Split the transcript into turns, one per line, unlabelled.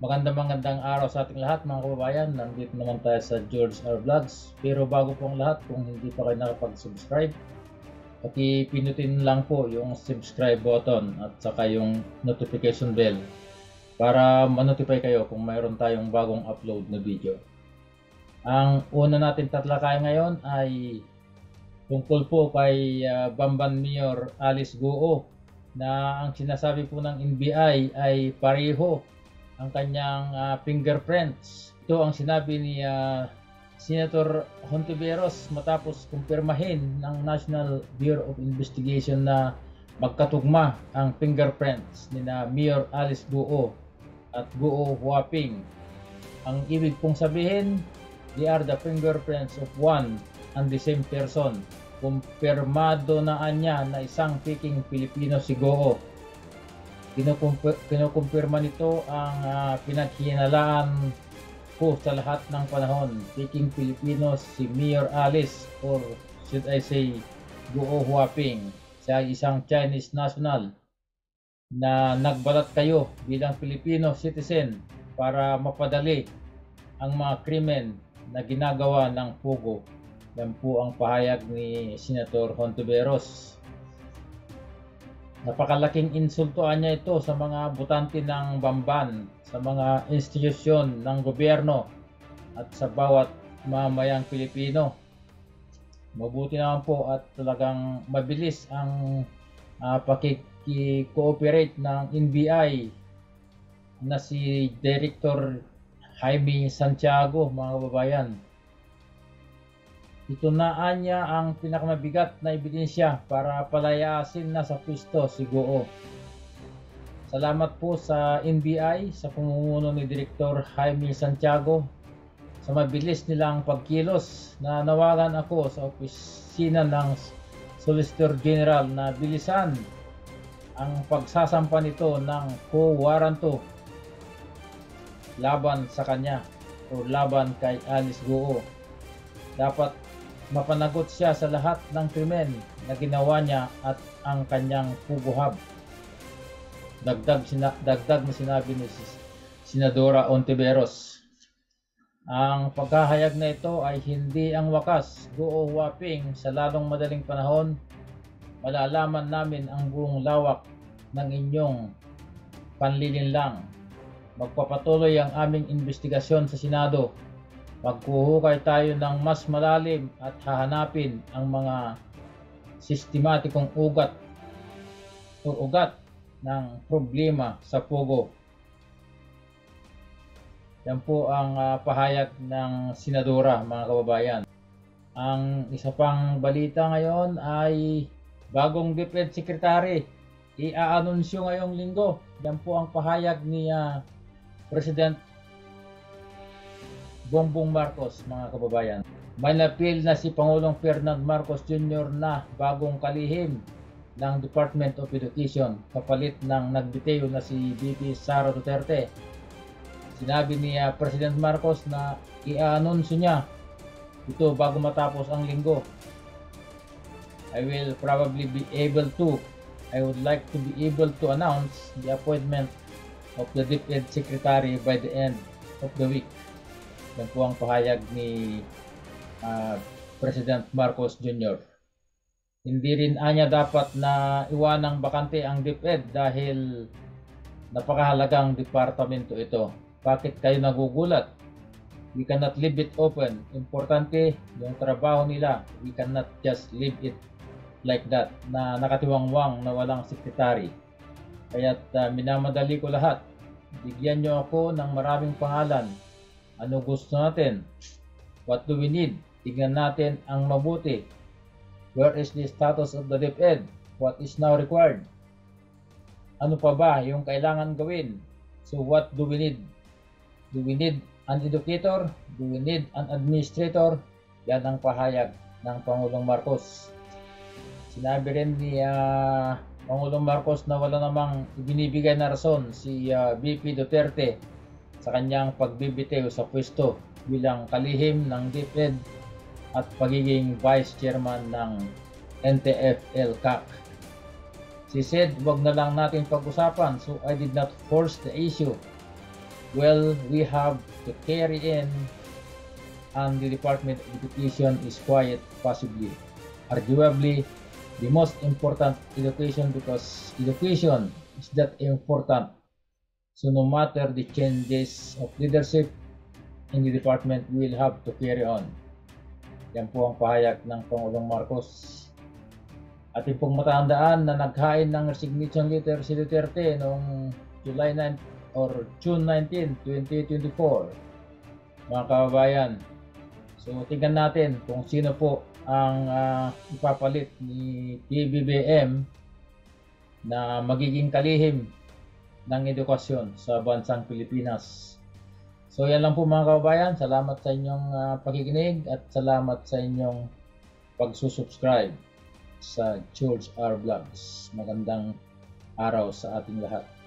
Magandang araw sa ating lahat mga kababayan. Nandito naman tayo sa George R. Vlogs. Pero bago po ang lahat, kung hindi pa kayo nakapag-subscribe, pinutin lang po yung subscribe button at saka yung notification bell para ma-notify kayo kung mayroon tayong bagong upload na video. Ang una natin tatalakayin ngayon ay tungkol po kay Bamban Mayor Alice Guo na ang sinasabi po ng NBI ay pareho ang kanyang fingerprints. Ito ang sinabi ni Senator Hontiveros matapos kumpirmahin ng National Bureau of Investigation na magkatugma ang fingerprints ni Mayor Alice Guo at Guo Huaping. Ang ibig pong sabihin, they are the fingerprints of one and the same person. Kumpirmado na anya na isang Peking Pilipino si Guo. Kinukumpirma nito ang pinaghihinalaan ko sa lahat ng panahon. Peking Pilipino si Mayor Alice, or should I say Guo Huaping, siya ay isang Chinese national na nagbalat kayo bilang Filipino citizen para mapadali ang mga krimen na ginagawa ng Pugo. Yan po ang pahayag ni Senator Hontiveros. Napakalaking insultoan niya ito sa mga botante ng Bamban, sa mga institusyon ng gobyerno at sa bawat mamayang Pilipino. Mabuti naman po at talagang mabilis ang pakikicooperate ng NBI na si Director Jaime Santiago, mga kababayan. Itunaan niya ang pinakamabigat na ebidensya para palayasin na sa pwesto si Guo. Salamat po sa NBI sa pamumuno ni Director Jaime Santiago sa mabilis nilang pagkilos. Na nawagan ako sa opisina ng Solicitor General na bilisan ang pagsasampa nito ng co-waranto laban sa kanya o laban kay Alice Guo. Dapat mapanagot siya sa lahat ng krimen na ginawa niya at ang kanyang puguhab. Dagdag na sinabi ni Senadora Hontiveros. Ang pagkahayag na ito ay hindi ang wakas. Guo Huaping, sa lalong madaling panahon, malalaman namin ang buong lawak ng inyong panlilinlang. Magpapatuloy ang aming investigasyon sa Senado. Maghuhukay tayo ng mas malalim at hahanapin ang mga sistematikong ugat ng problema sa Pugo. Yan po ang pahayag ng Senadora, mga kababayan. Ang isa pang balita ngayon ay bagong DepEd Secretary i-aanunsyo ngayong linggo. Yan po ang pahayag ni President Bongbong Marcos, mga kababayan. May napil na si Pangulong Ferdinand Marcos Jr. na bagong kalihim ng Department of Education kapalit ng nagbitiw na si VP Sara Duterte. Sinabi ni President Marcos na i-anunsyo niya ito bago matapos ang linggo. I would like to be able to announce the appointment of the DepEd Secretary by the end of the week. Yan po ang pahayag ni President Marcos Jr. Hindi rin anya dapat na iwanang bakante ang DepEd dahil napakahalagang departamento ito. Bakit kayo nagugulat? We cannot leave it open. Importante yung trabaho nila. We cannot just leave it like that, na nakatiwangwang na walang sekretary. Kaya't minamadali ko lahat. Bigyan nyo ako ng maraming pangalan. Ano gusto natin? What do we need? Tignan natin ang mabuti. Where is the status of the DepEd? What is now required? Ano pa ba yung kailangan gawin? So what do we need? Do we need an educator? Do we need an administrator? Yan ang pahayag ng Pangulong Marcos. Sinabi rin ni Pangulong Marcos na wala namang ibinibigay na rason si VP Duterte sa kanyang pagbibitiw sa pwesto bilang kalihim ng DepEd at pagiging Vice Chairman ng NTF-ELCAC. She said, wag na lang natin pag-usapan, so I did not force the issue. well, we have to carry in, and the Department of Education is quite possibly, arguably, the most important education, because education is that important. So no matter the changes of leadership in the department, we will have to carry on. Yan po ang pahayag ng Pangulong Marcos. Ating pong matandaan na naghain ng resignation letter si Duterte noong July 9 or June 19, 2024. Mga kababayan, so tingnan natin kung sino po ang ipapalit ni PBBM na magiging kalihim ng edukasyon sa bansang Pilipinas. So yan lang po mga kababayan. Salamat sa inyong pakikinig at salamat sa inyong pagsusubscribe sa George R. Vlogs. Magandang araw sa ating lahat.